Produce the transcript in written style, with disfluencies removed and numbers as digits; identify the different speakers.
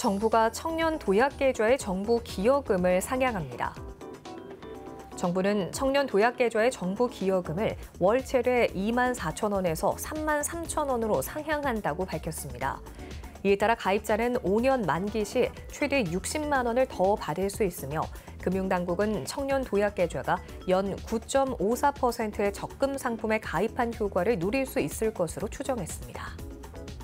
Speaker 1: 정부가 청년 도약계좌의 정부 기여금을 상향합니다. 정부는 청년 도약계좌의 정부 기여금을 월 최대 2만 4천 원에서 3만 3천 원으로 상향한다고 밝혔습니다. 이에 따라 가입자는 5년 만기 시 최대 60만 원을 더 받을 수 있으며 금융당국은 청년 도약계좌가 연 9.54%의 적금 상품에 가입한 효과를 누릴 수 있을 것으로 추정했습니다.